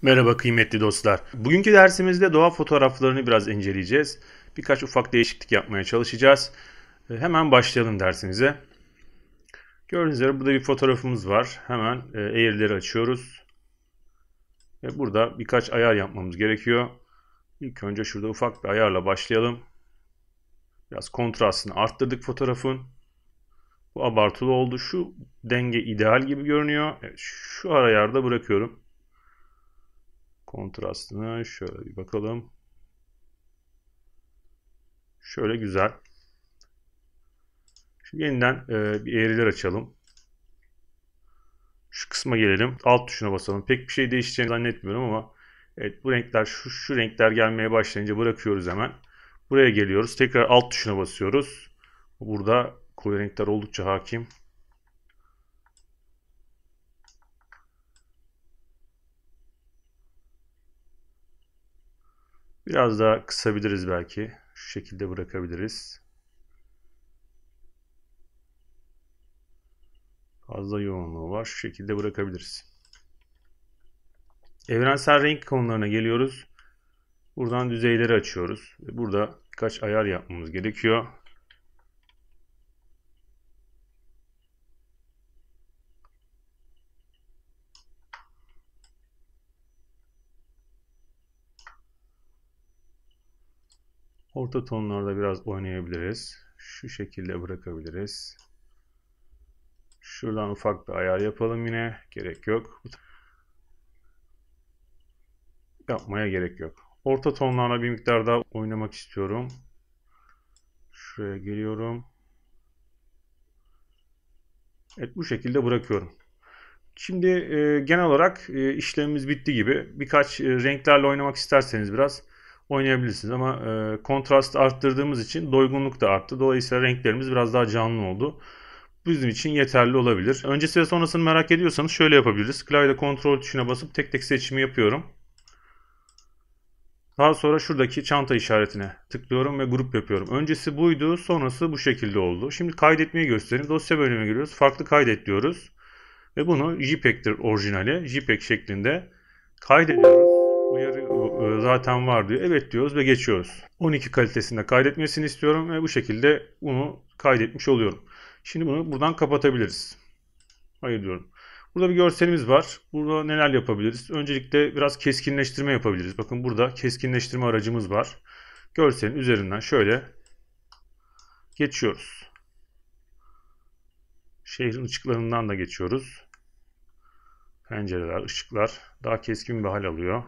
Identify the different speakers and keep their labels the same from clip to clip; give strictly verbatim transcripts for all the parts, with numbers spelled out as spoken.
Speaker 1: Merhaba kıymetli dostlar. Bugünkü dersimizde doğa fotoğraflarını biraz inceleyeceğiz. Birkaç ufak değişiklik yapmaya çalışacağız. E, Hemen başlayalım dersimize. Gördüğünüz üzere burada bir fotoğrafımız var. Hemen e, eğrileri açıyoruz. Ve burada birkaç ayar yapmamız gerekiyor. İlk önce şurada ufak bir ayarla başlayalım. Biraz kontrastını arttırdık fotoğrafın. Bu abartılı oldu. Şu denge ideal gibi görünüyor. Evet, şu ayarda bırakıyorum. Kontrastını şöyle bir bakalım. Şöyle güzel. Şimdi yeniden e, bir eğriler açalım. Şu kısma gelelim. Alt tuşuna basalım. Pek bir şey değişeceğini zannetmiyorum ama evet, bu renkler şu, şu renkler gelmeye başlayınca bırakıyoruz hemen. Buraya geliyoruz. Tekrar alt tuşuna basıyoruz. Burada koyu renkler oldukça hakim. Biraz daha kısabiliriz belki. Şu şekilde bırakabiliriz. Fazla yoğunluğu var. Şu şekilde bırakabiliriz. Evrensel renk konularına geliyoruz. Buradan düzeyleri açıyoruz. Burada birkaç ayar yapmamız gerekiyor. Orta tonlarda biraz oynayabiliriz. Şu şekilde bırakabiliriz. Şuradan ufak bir ayar yapalım yine. Gerek yok. Yapmaya gerek yok. Orta tonlarla bir miktar daha oynamak istiyorum. Şuraya geliyorum. Evet, bu şekilde bırakıyorum. Şimdi e, genel olarak e, işlemimiz bitti gibi. Birkaç e, renklerle oynamak isterseniz biraz oynayabilirsiniz. Ama e, kontrast arttırdığımız için doygunluk da arttı. Dolayısıyla renklerimiz biraz daha canlı oldu. Bizim için yeterli olabilir. Öncesi ve sonrasını merak ediyorsanız şöyle yapabiliriz. Klavye kontrol tuşuna basıp tek tek seçimi yapıyorum. Daha sonra şuradaki çanta işaretine tıklıyorum ve grup yapıyorum. Öncesi buydu, sonrası bu şekilde oldu. Şimdi kaydetmeyi göstereyim. Dosya bölümüne giriyoruz. Farklı kaydet diyoruz. Ve bunu JPEG'tir orijinali. JPEG şeklinde kaydediyoruz. Uyarı zaten var diyor. Evet diyoruz ve geçiyoruz. on iki kalitesinde kaydetmesini istiyorum ve bu şekilde bunu kaydetmiş oluyorum. Şimdi bunu buradan kapatabiliriz. Hayır diyorum. Burada bir görselimiz var. Burada neler yapabiliriz? Öncelikle biraz keskinleştirme yapabiliriz. Bakın burada keskinleştirme aracımız var. Görselin üzerinden şöyle geçiyoruz. Şehrin ışıklarından da geçiyoruz. Pencereler, ışıklar daha keskin bir hal alıyor.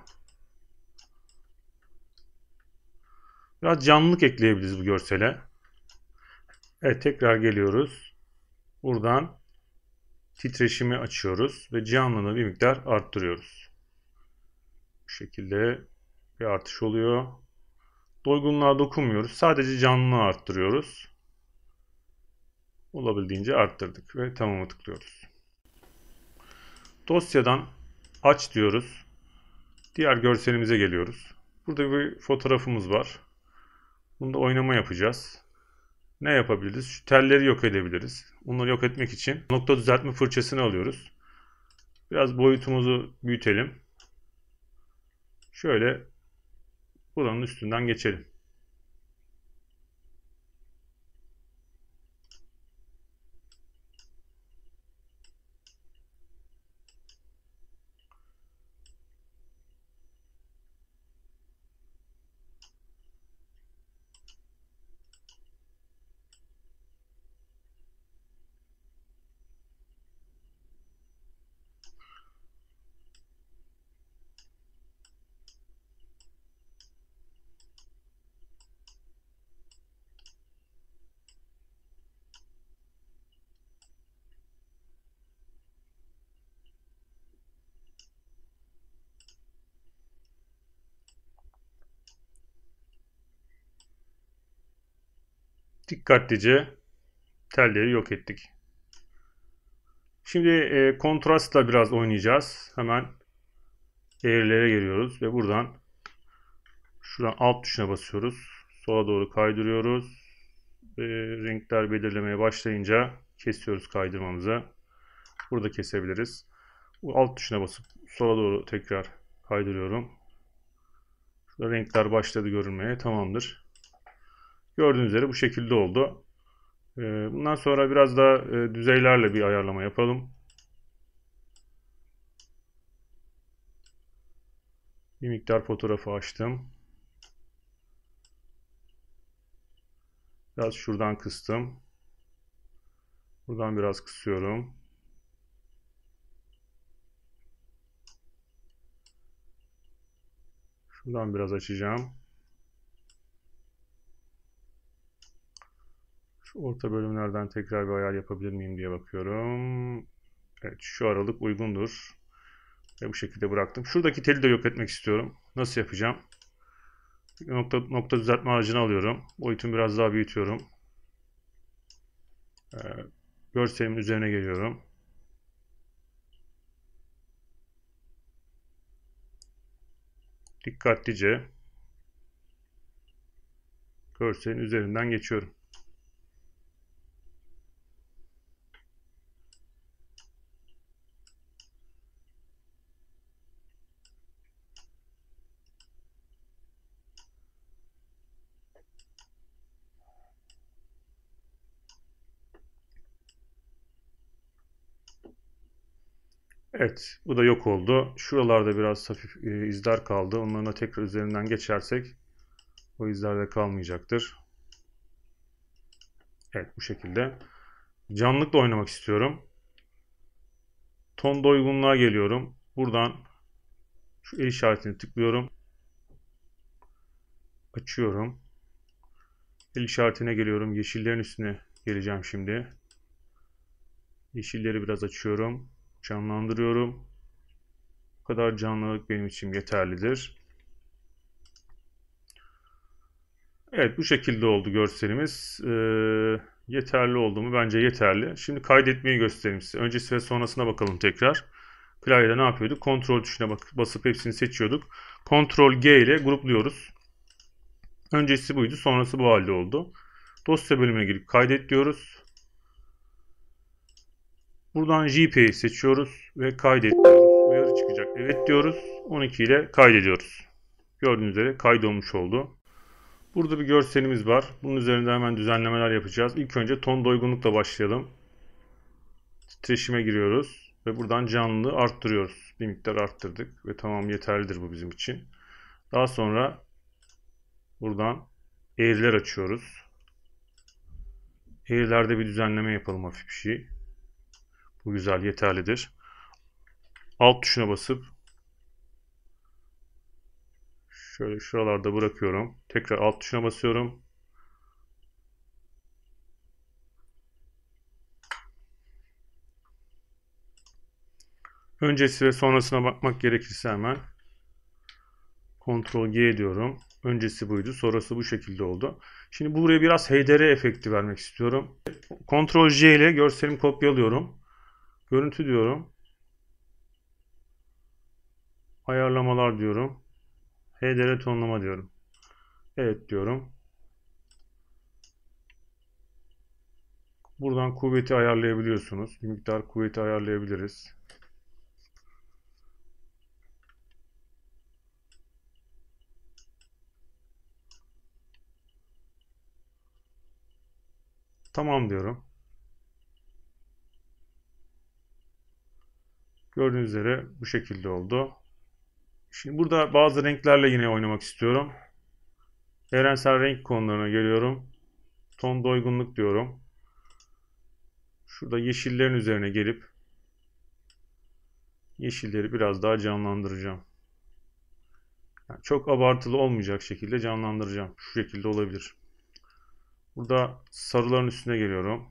Speaker 1: Biraz canlılık ekleyebiliriz bu görsele. Evet, tekrar geliyoruz. Buradan titreşimi açıyoruz ve canlılığı bir miktar arttırıyoruz. Bu şekilde bir artış oluyor. Doygunluğa dokunmuyoruz. Sadece canlılığı arttırıyoruz. Olabildiğince arttırdık ve tamamı tıklıyoruz. Dosyadan aç diyoruz. Diğer görselimize geliyoruz. Burada bir fotoğrafımız var. Bunda oynama yapacağız. Ne yapabiliriz? Şu telleri yok edebiliriz. Bunları yok etmek için nokta düzeltme fırçasını alıyoruz. Biraz boyutumuzu büyütelim. Şöyle buranın üstünden geçelim. Dikkatlice telleri yok ettik. Şimdi e, kontrastla biraz oynayacağız. Hemen eğrilere geliyoruz ve buradan şuradan alt tuşuna basıyoruz. Sola doğru kaydırıyoruz. Ve renkler belirlemeye başlayınca kesiyoruz kaydırmamızı. Burada kesebiliriz. Bu alt tuşuna basıp sola doğru tekrar Kaydırıyorum. Şurada renkler başladı görünmeye. Tamamdır. Gördüğünüz üzere bu şekilde oldu. Bundan sonra biraz da düzeylerle bir ayarlama yapalım. Bir miktar fotoğrafı açtım. Biraz şuradan kıstım. Buradan biraz kısıyorum. Şuradan biraz açacağım. Şu orta bölümlerden tekrar bir ayar yapabilir miyim diye bakıyorum. Evet, şu aralık uygundur. Ve bu şekilde bıraktım. Şuradaki teli de yok etmek istiyorum. Nasıl yapacağım? Nokta, nokta düzeltme aracını alıyorum. Boyutunu biraz daha büyütüyorum. Ee, görselimin üzerine geliyorum. Dikkatlice görselin üzerinden geçiyorum. Evet, bu da yok oldu. Şuralarda biraz hafif e, izler kaldı. Onların da tekrar üzerinden geçersek o izler de kalmayacaktır. Evet, bu şekilde. Canlılıkla oynamak istiyorum. Tonda uygunluğa geliyorum. Buradan şu el işaretini tıklıyorum. Açıyorum. El işaretine geliyorum. Yeşillerin üstüne geleceğim şimdi. Yeşilleri biraz açıyorum. Canlandırıyorum. Bu kadar canlılık benim için yeterlidir. Evet, bu şekilde oldu görselimiz. Ee, yeterli oldu mu? Bence yeterli. Şimdi kaydetmeyi göstereyim size. Öncesi ve sonrasına bakalım tekrar. Klavyede ne yapıyorduk? Kontrol tuşuna bak basıp hepsini seçiyorduk. Kontrol G ile grupluyoruz. Öncesi buydu, sonrası bu halde oldu. Dosya bölümüne girip kaydet diyoruz. Buradan J P G'yi seçiyoruz ve kaydet diyoruz. Uyarı çıkacak. Evet diyoruz. on iki ile kaydediyoruz. Gördüğünüz üzere kaydolmuş oldu. Burada bir görselimiz var. Bunun üzerinde hemen düzenlemeler yapacağız. İlk önce ton doygunlukla başlayalım. Titreşime giriyoruz ve buradan canlılığı arttırıyoruz. Bir miktar arttırdık ve tamam, yeterlidir bu bizim için. Daha sonra buradan eğriler açıyoruz. Eğrilerde bir düzenleme yapalım, hafif bir şey. Bu güzel, yeterlidir. Alt tuşuna basıp şöyle şuralarda bırakıyorum. Tekrar alt tuşuna basıyorum. Öncesi ve sonrasına bakmak gerekirse hemen Ctrl G diyorum. Öncesi buydu, sonrası bu şekilde oldu. Şimdi buraya biraz H D R efekti vermek istiyorum. Ctrl J ile görselimi kopyalıyorum. Görüntü diyorum. Ayarlamalar diyorum. H D R tonlama diyorum. Evet diyorum. Buradan kuvveti ayarlayabiliyorsunuz. Bir miktar kuvveti ayarlayabiliriz. Tamam diyorum. Gördüğünüz üzere bu şekilde oldu. Şimdi burada bazı renklerle yine oynamak istiyorum. Evrensel renk konularına geliyorum. Ton doygunluk diyorum. Şurada yeşillerin üzerine gelip yeşilleri biraz daha canlandıracağım. Yani çok abartılı olmayacak şekilde canlandıracağım. Şu şekilde olabilir. Burada sarıların üstüne geliyorum.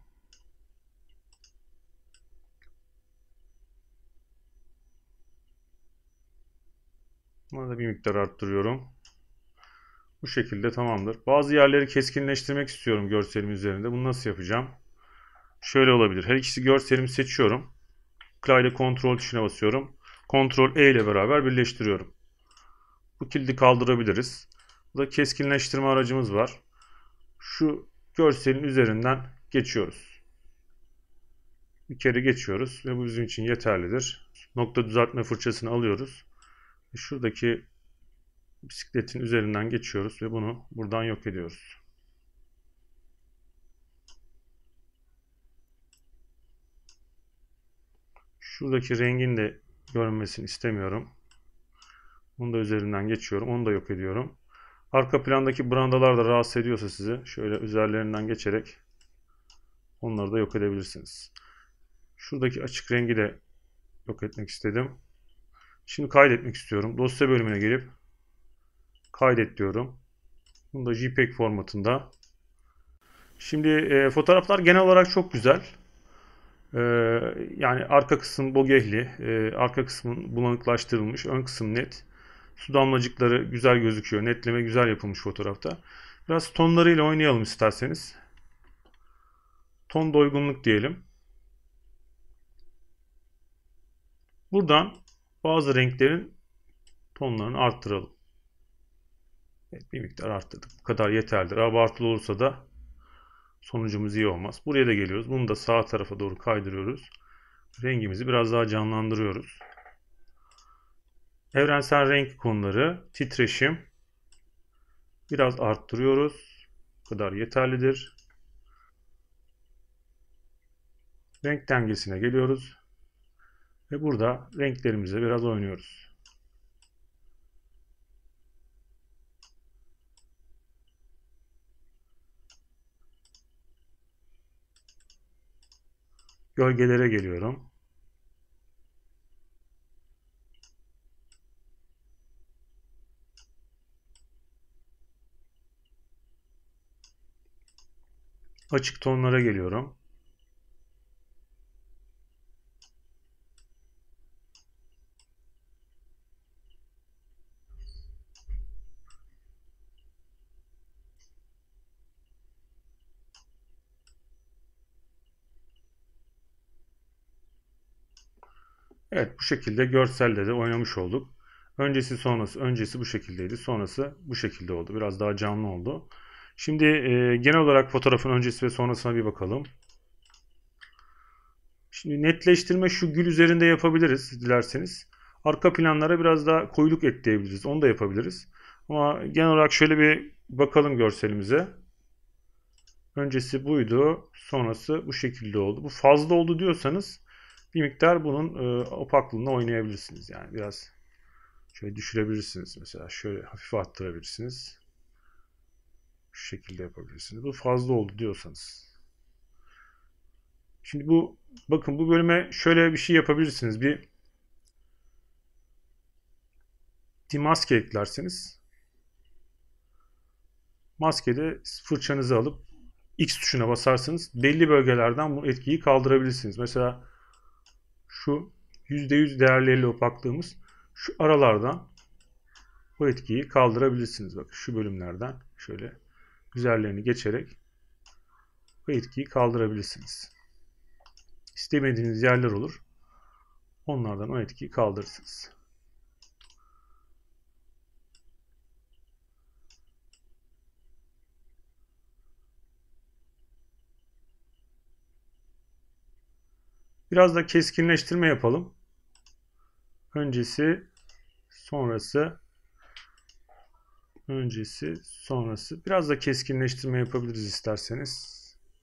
Speaker 1: Bunu da bir miktar arttırıyorum. Bu şekilde tamamdır. Bazı yerleri keskinleştirmek istiyorum görselim üzerinde. Bunu nasıl yapacağım? Şöyle olabilir. Her ikisi görselimi seçiyorum. Klavyede kontrol tuşuna basıyorum. kontrol E ile beraber birleştiriyorum. Bu kilidi kaldırabiliriz. Burada keskinleştirme aracımız var. Şu görselin üzerinden geçiyoruz. Bir kere geçiyoruz ve bu bizim için yeterlidir. Nokta düzeltme fırçasını alıyoruz Şuradaki bisikletin üzerinden geçiyoruz ve bunu buradan yok ediyoruz. Şuradaki rengin de görünmesini istemiyorum. Onu da üzerinden geçiyorum. Onu da yok ediyorum. Arka plandaki brandalar da rahatsız ediyorsa sizi şöyle üzerlerinden geçerek onları da yok edebilirsiniz. Şuradaki açık rengi de yok etmek istedim. Şimdi kaydetmek istiyorum. Dosya bölümüne gelip kaydet diyorum. Bunu da JPEG formatında. Şimdi e, fotoğraflar genel olarak çok güzel. E, yani arka kısım bokehli, e, arka kısmın bulanıklaştırılmış, ön kısım net. Su damlacıkları güzel gözüküyor. Netleme güzel yapılmış fotoğrafta. Biraz tonlarıyla oynayalım isterseniz. Ton doygunluk diyelim. Buradan bazı renklerin tonlarını arttıralım. Evet, bir miktar arttırdık. Bu kadar yeterlidir. Abartılı olursa da sonucumuz iyi olmaz. Buraya da geliyoruz. Bunu da sağ tarafa doğru kaydırıyoruz. Rengimizi biraz daha canlandırıyoruz. Evrensel renk konuları, titreşim biraz arttırıyoruz. Bu kadar yeterlidir. Renk dengesine geliyoruz. Ve burada renklerimizle biraz oynuyoruz. Gölgelere geliyorum. Açık tonlara geliyorum. Evet, bu şekilde görselle de oynamış olduk. Öncesi sonrası, öncesi bu şekildeydi. Sonrası bu şekilde oldu. Biraz daha canlı oldu. Şimdi e, genel olarak fotoğrafın öncesi ve sonrasına bir bakalım. Şimdi netleştirme şu gül üzerinde yapabiliriz dilerseniz. Arka planlara biraz daha koyuluk ekleyebiliriz. Onu da yapabiliriz. Ama genel olarak şöyle bir bakalım görselimize. Öncesi buydu. Sonrası bu şekilde oldu. Bu fazla oldu diyorsanız bir miktar bunun e, opaklığını oynayabilirsiniz. Yani biraz şöyle düşürebilirsiniz. Mesela şöyle hafif arttırabilirsiniz. Şu şekilde yapabilirsiniz. Bu fazla oldu diyorsanız. Şimdi bu bakın bu bölüme şöyle bir şey yapabilirsiniz. Bir maske eklerseniz maskede fırçanızı alıp X tuşuna basarsanız belli bölgelerden bu etkiyi kaldırabilirsiniz. Mesela şu yüzde yüz değerlerle opaklığımız şu aralardan bu etkiyi kaldırabilirsiniz. Bakın şu bölümlerden şöyle üzerlerini geçerek bu etkiyi kaldırabilirsiniz. İstemediğiniz yerler olur. Onlardan o etkiyi kaldırırsınız. Biraz da keskinleştirme yapalım. Öncesi, sonrası, öncesi, sonrası. Biraz da keskinleştirme yapabiliriz isterseniz.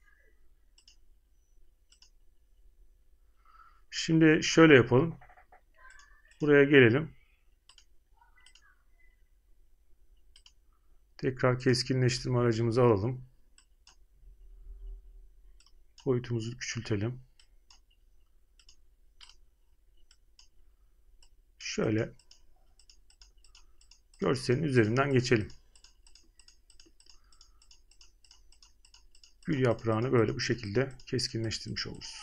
Speaker 1: Şimdi şöyle yapalım. Buraya gelelim. Tekrar keskinleştirme aracımızı alalım. Boyutumuzu küçültelim. Şöyle görselin üzerinden geçelim. Gül yaprağını böyle bu şekilde keskinleştirmiş oluruz.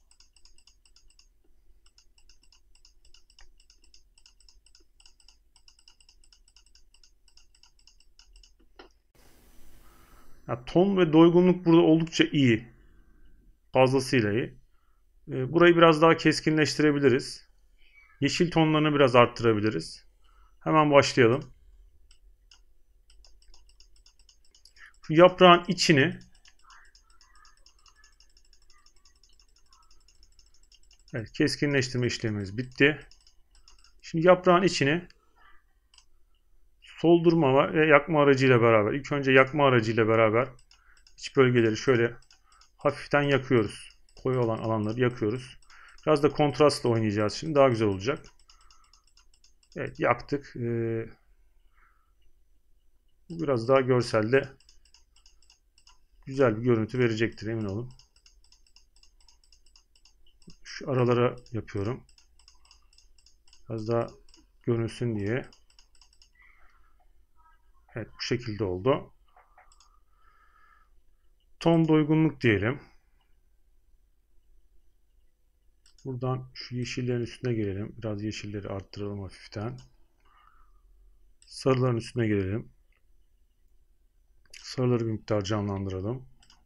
Speaker 1: Ya, ton ve doygunluk burada oldukça iyi. Fazlasıyla iyi. Burayı biraz daha keskinleştirebiliriz. Yeşil tonlarını biraz arttırabiliriz. Hemen başlayalım. Şu yaprağın içini evet, keskinleştirme işlemimiz bitti. Şimdi yaprağın içini soldurma ve yakma aracıyla beraber. İlk önce yakma aracıyla beraber iç bölgeleri şöyle hafiften yakıyoruz. Koyu olan alanları yakıyoruz. Biraz da kontrastla oynayacağız şimdi. Daha güzel olacak. Evet, yaktık. Ee, biraz daha görselde güzel bir görüntü verecektir, emin olun. Şu aralara yapıyorum. Biraz daha görünsün diye. Evet, bu şekilde oldu. Ton doygunluk diyelim. Buradan şu yeşillerin üstüne gelelim. Biraz yeşilleri arttıralım hafiften. Sarıların üstüne gelelim. Sarıları bir miktar canlandıralım.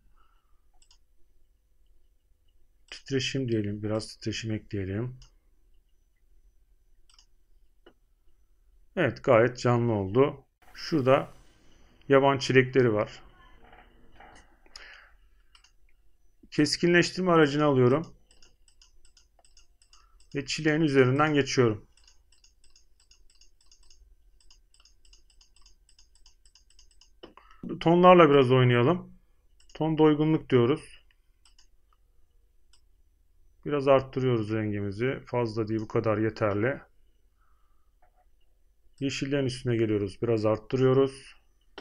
Speaker 1: Titreşim diyelim. Biraz titreşim ekleyelim. Evet, gayet canlı oldu. Şurada yaban çilekleri var. Keskinleştirme aracını alıyorum. Ve çileğin üzerinden geçiyorum. Tonlarla biraz oynayalım. Ton doygunluk diyoruz. Biraz arttırıyoruz rengimizi. Fazla değil, bu kadar yeterli. Yeşillerin üstüne geliyoruz. Biraz arttırıyoruz.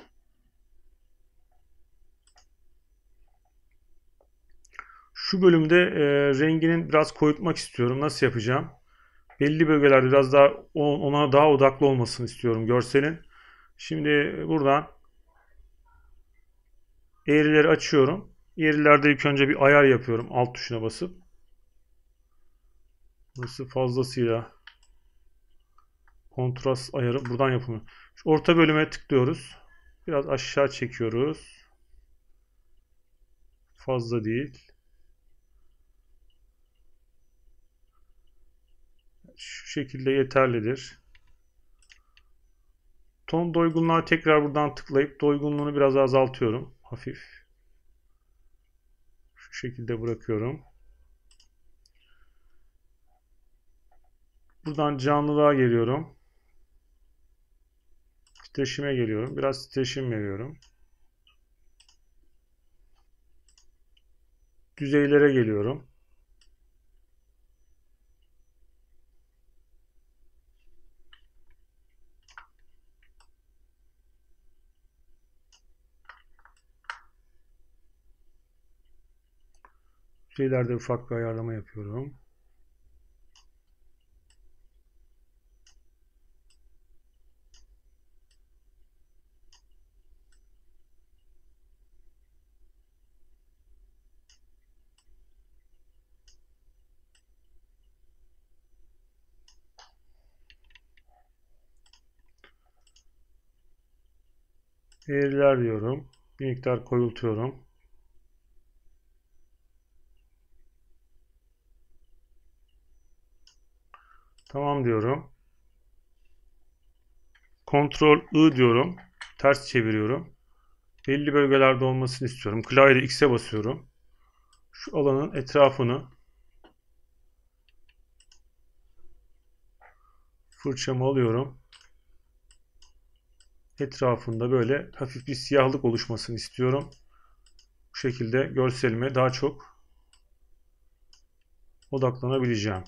Speaker 1: Şu bölümde e, renginin biraz koyutmak istiyorum. Nasıl yapacağım? Belli bölgelerde biraz daha ona daha odaklı olmasını istiyorum görselin. Şimdi buradan eğrileri açıyorum. Eğrilerde ilk önce bir ayar yapıyorum. Alt tuşuna basıp. Burası fazlasıyla kontrast ayarı buradan yapılıyor. Şu orta bölüme tıklıyoruz. Biraz aşağı çekiyoruz. Fazla değil. Şu şekilde yeterlidir. Ton doygunluğa tekrar buradan tıklayıp doygunluğunu biraz azaltıyorum. Hafif. Şu şekilde bırakıyorum. Buradan canlılığa geliyorum. Titreşime geliyorum. Biraz titreşim veriyorum. Düzeylere geliyorum. Düzeylerde ufak bir ayarlama yapıyorum. Eğriler diyorum. Bir miktar koyultuyorum. Tamam diyorum. Ctrl I diyorum. Ters çeviriyorum. Belli bölgelerde olmasını istiyorum. Klavyede X'e basıyorum. Şu alanın etrafını fırçamı alıyorum. Etrafında böyle hafif bir siyahlık oluşmasını istiyorum. Bu şekilde görselime daha çok odaklanabileceğim.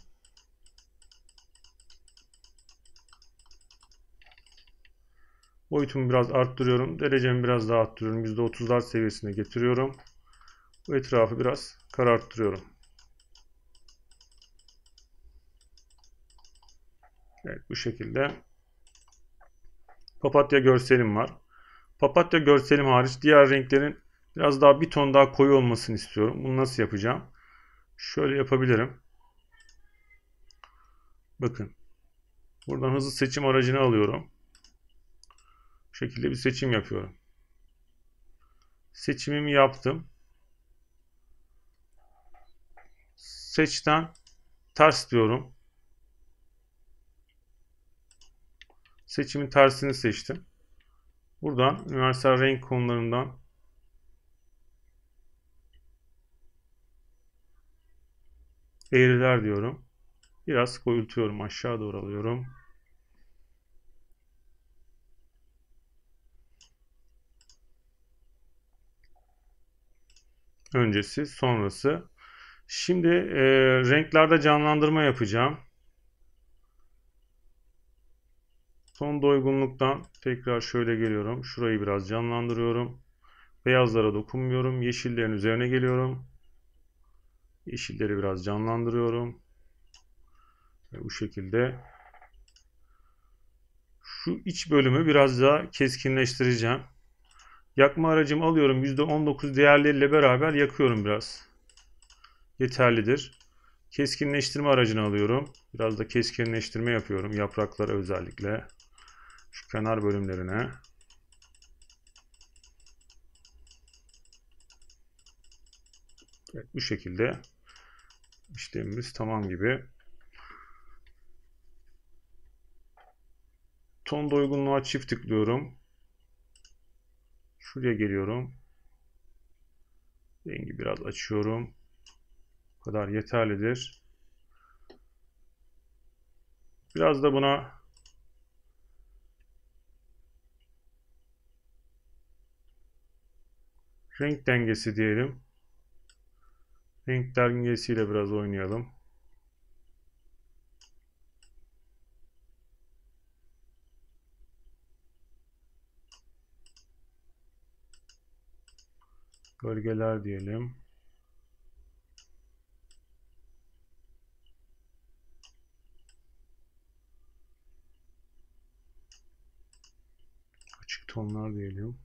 Speaker 1: Boyutumu biraz arttırıyorum. Derecemi biraz daha arttırıyorum. yüzde otuzlar seviyesine getiriyorum. Bu etrafı biraz kararttırıyorum. Evet, bu şekilde. Papatya görselim var. Papatya görselim hariç diğer renklerin biraz daha bir ton daha koyu olmasını istiyorum. Bunu nasıl yapacağım? Şöyle yapabilirim. Bakın. Buradan hızlı seçim aracını alıyorum. Bu şekilde bir seçim yapıyorum. Seçimimi yaptım. Seçten ters diyorum. Seçimin tersini seçtim. Buradan universal renk konularından eğriler diyorum. Biraz koyultuyorum. Aşağı doğru alıyorum. Öncesi, sonrası. Şimdi e, renklerde canlandırma yapacağım. Son doygunluktan tekrar şöyle geliyorum. Şurayı biraz canlandırıyorum. Beyazlara dokunmuyorum. Yeşillerin üzerine geliyorum. Yeşilleri biraz canlandırıyorum. Ve bu şekilde şu iç bölümü biraz daha keskinleştireceğim. Yakma aracımı alıyorum. yüzde on dokuz değerleriyle beraber yakıyorum biraz. Yeterlidir. Keskinleştirme aracını alıyorum. Biraz da keskinleştirme yapıyorum. Yapraklara özellikle. Şu kenar bölümlerine. Evet, bu şekilde işlemimiz tamam gibi. Ton doygunluğa çift tıklıyorum. Şuraya geliyorum. Rengi biraz açıyorum. Bu kadar yeterlidir. Biraz da buna renk dengesi diyelim. Renk dengesiyle biraz oynayalım. Gölgeler diyelim. Açık tonlar diyelim.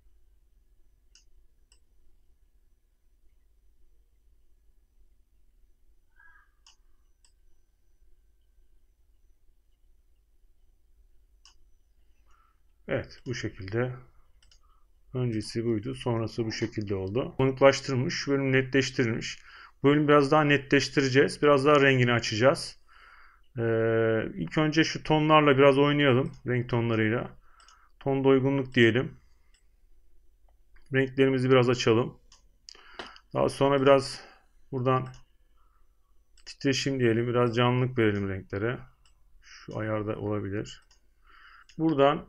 Speaker 1: Evet, bu şekilde. Öncesi buydu. Sonrası bu şekilde oldu. Konuklaştırılmış. Şu bölüm netleştirilmiş. Bu bölümü biraz daha netleştireceğiz. Biraz daha rengini açacağız. Ee, ilk önce şu tonlarla biraz oynayalım. Renk tonlarıyla. Ton doygunluk diyelim. Renklerimizi biraz açalım. Daha sonra biraz buradan titreşim diyelim. Biraz canlılık verelim renklere. Şu ayarda olabilir. Buradan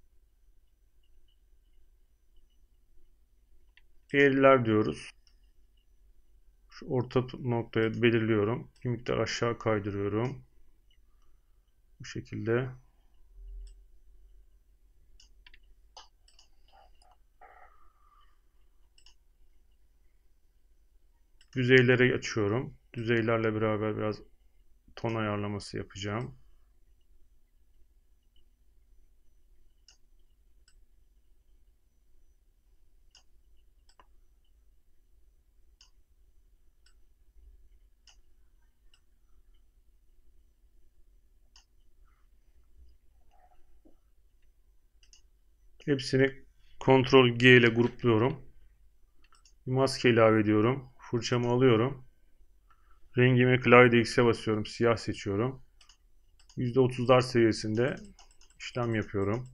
Speaker 1: eğriler diyoruz. Şu orta noktaya belirliyorum. Bir miktar aşağı kaydırıyorum. Bu şekilde. Düzeyleri açıyorum. Düzeylerle beraber biraz ton ayarlaması yapacağım. Hepsini Ctrl G ile grupluyorum. Bir maske ilave ediyorum. Fırçamı alıyorum. Rengimi klavye X'e basıyorum. Siyah seçiyorum. yüzde otuzlar seviyesinde işlem yapıyorum.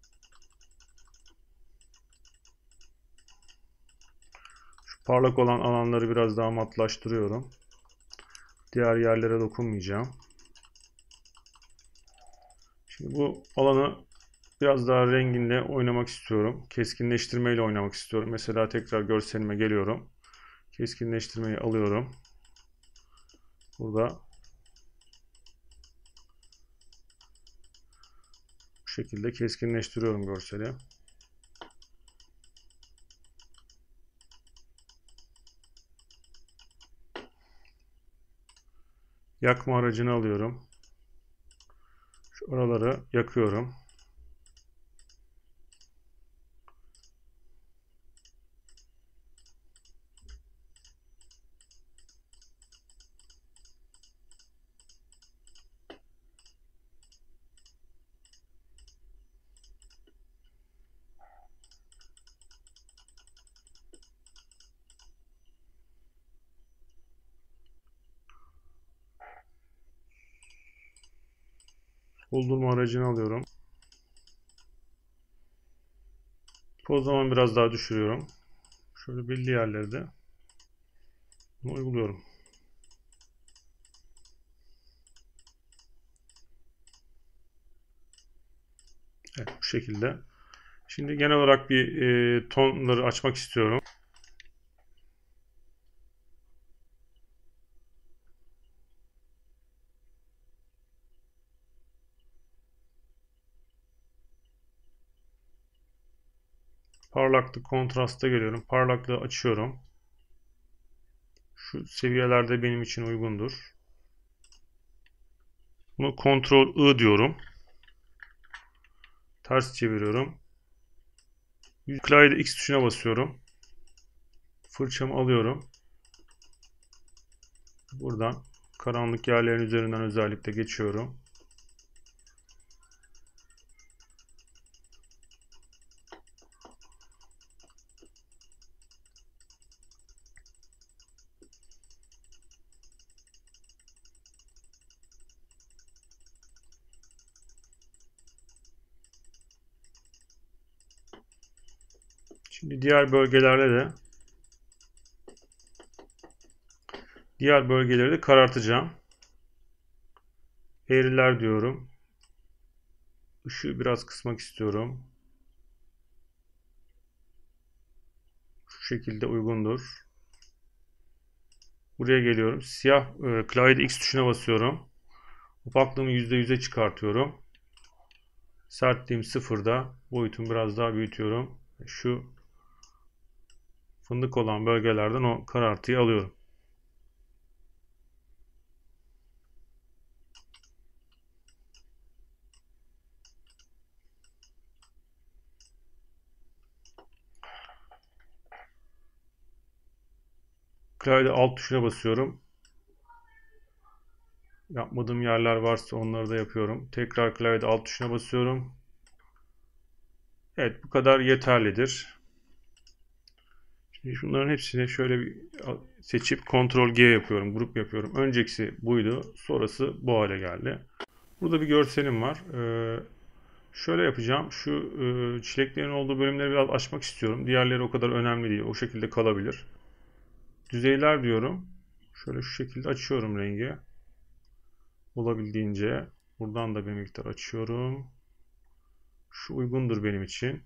Speaker 1: Şu parlak olan alanları biraz daha matlaştırıyorum. Diğer yerlere dokunmayacağım. Şimdi bu alanı biraz daha renginle oynamak istiyorum. Keskinleştirmeyle oynamak istiyorum. Mesela tekrar görselime geliyorum. Keskinleştirmeyi alıyorum. Burada bu şekilde keskinleştiriyorum görseli. Yakma aracını alıyorum. Şu oraları yakıyorum. Doldurma aracını alıyorum. O zaman biraz daha düşürüyorum. Şöyle belli yerlerde bunu uyguluyorum. Evet, bu şekilde. Şimdi genel olarak bir e, tonları açmak istiyorum. Parlaklık, kontrasta geliyorum. Parlaklığı açıyorum. Şu seviyelerde benim için uygundur. Bunu Ctrl I diyorum. Ters çeviriyorum. Klavyede X tuşuna basıyorum. Fırçamı alıyorum. Buradan karanlık yerlerin üzerinden özellikle geçiyorum. Şimdi diğer bölgelerde de diğer bölgeleri de karartacağım. Eğriler diyorum. Işığı biraz kısmak istiyorum. Şu şekilde uygundur. Buraya geliyorum. Siyah e, klavyede X tuşuna basıyorum. Opaklığımı yüzde yüze çıkartıyorum. Sertliğim sıfırda. Boyutumu biraz daha büyütüyorum. Şu fındık olan bölgelerden o karartıyı alıyorum. Klavyede alt tuşuna basıyorum. Yapmadığım yerler varsa onları da yapıyorum. Tekrar klavyede alt tuşuna basıyorum. Evet, bu kadar yeterlidir. Şimdi şunların hepsini şöyle bir seçip Ctrl G yapıyorum. Grup yapıyorum. Öncekisi buydu. Sonrası bu hale geldi. Burada bir görselim var. Ee, şöyle yapacağım. Şu e, çileklerin olduğu bölümleri biraz açmak istiyorum. Diğerleri o kadar önemli değil. O şekilde kalabilir. Düzeyler diyorum. Şöyle şu şekilde açıyorum rengi. Olabildiğince. Buradan da bir miktar açıyorum. Şu uygundur benim için.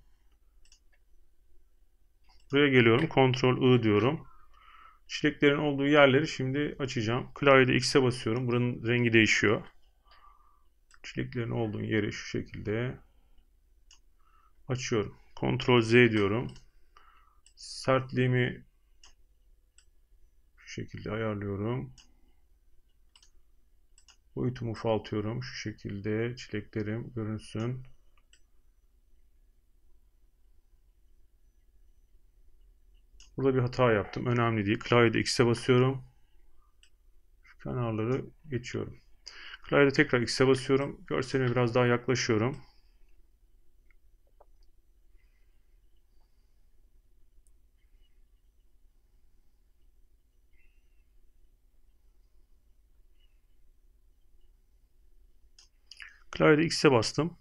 Speaker 1: Buraya geliyorum. Ctrl I diyorum. Çileklerin olduğu yerleri şimdi açacağım. Klavyede X'e basıyorum. Buranın rengi değişiyor. Çileklerin olduğu yeri şu şekilde açıyorum. Ctrl Z diyorum. Sertliğimi şu şekilde ayarlıyorum. Boyutumu ufaltıyorum. Şu şekilde çileklerim görünsün. Burada bir hata yaptım. Önemli değil. Klavyede X'e basıyorum. Şu kenarları geçiyorum. Klavyede tekrar X'e basıyorum. Görselime biraz daha yaklaşıyorum. Klavyede X'e bastım.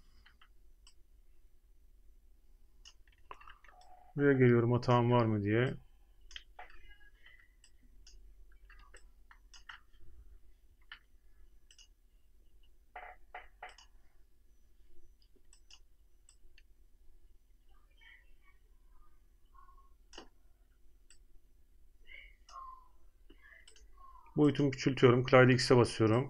Speaker 1: Buraya geliyorum hatam var mı diye. Boyutumu küçültüyorum. Klavyede X'e basıyorum.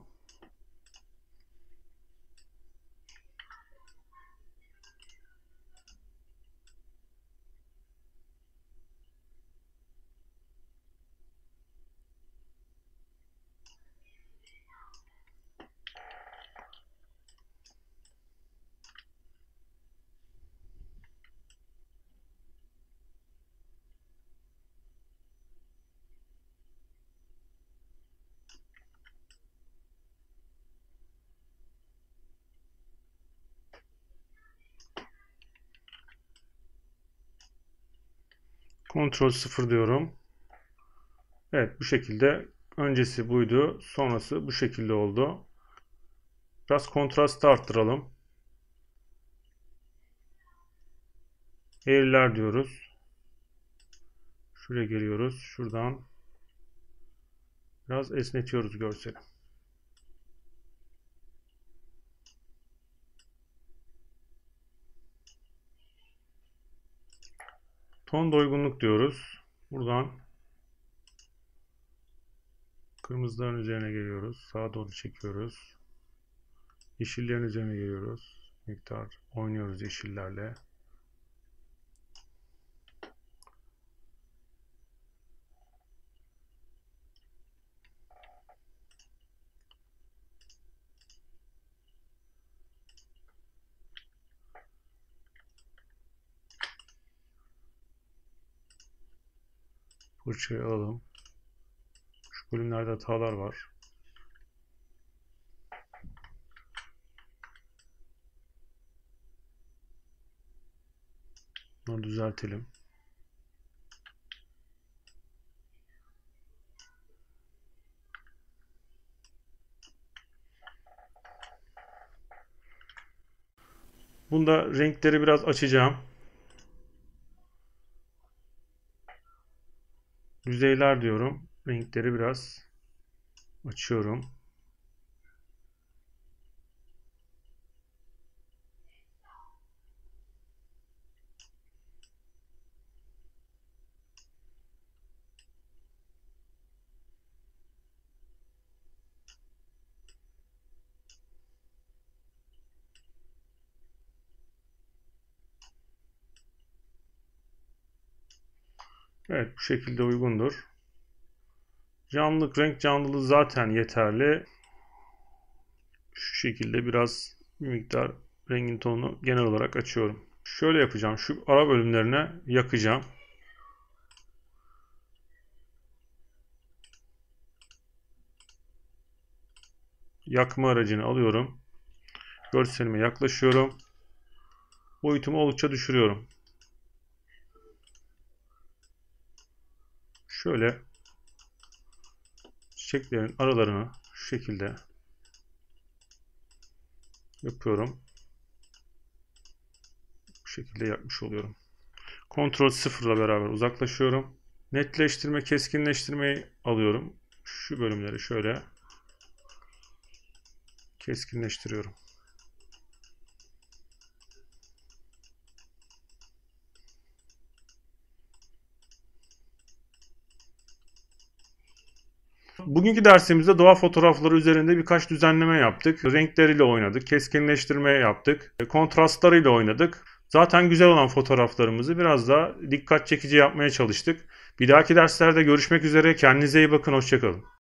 Speaker 1: Ctrl sıfır diyorum. Evet, bu şekilde öncesi buydu. Sonrası bu şekilde oldu. Biraz kontrastı arttıralım. Eğriler diyoruz. Şuraya geliyoruz. Şuradan biraz esnetiyoruz görseli. Ton doygunluk diyoruz. Buradan kırmızıların üzerine geliyoruz. Sağa doğru çekiyoruz. Yeşillerin üzerine geliyoruz. Miktar oynuyoruz yeşillerle. Fırçayı alalım. Şu bölümlerde hatalar var. Bunu düzeltelim. Bunda renkleri biraz açacağım. Yüzeyler diyorum. Renkleri biraz açıyorum. Evet, bu şekilde uygundur. Canlılık, renk canlılığı zaten yeterli. Şu şekilde biraz bir miktar rengin tonunu genel olarak açıyorum. Şöyle yapacağım. Şu ara bölümlerine yakacağım. Yakma aracını alıyorum. Görselime yaklaşıyorum. Boyutumu oldukça düşürüyorum. Şöyle çiçeklerin aralarını şu şekilde yapıyorum. Bu şekilde yapmış oluyorum. Kontrol sıfırla beraber uzaklaşıyorum. Netleştirme, keskinleştirmeyi alıyorum. Şu bölümleri şöyle keskinleştiriyorum. Bugünkü dersimizde doğa fotoğrafları üzerinde birkaç düzenleme yaptık. Renkleriyle oynadık, keskinleştirme yaptık, kontrastlarıyla oynadık. Zaten güzel olan fotoğraflarımızı biraz daha dikkat çekici yapmaya çalıştık. Bir dahaki derslerde görüşmek üzere. Kendinize iyi bakın, hoşça kalın.